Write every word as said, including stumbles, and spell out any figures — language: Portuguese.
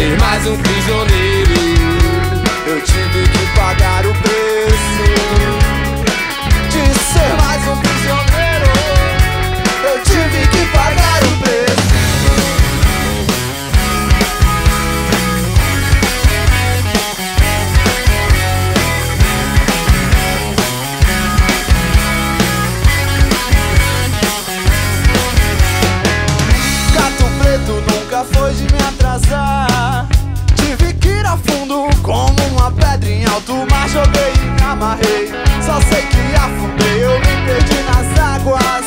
ser mais um prisioneiro. Eu tive que pagar o preço de ser mais um prisioneiro. Eu tive que pagar o preço. Gato preto nunca foi de me atrasar. Tive que ir a fundo como uma pedra em alto mar. Joguei e me amarrei, só sei que afundei. Eu me perdi nas águas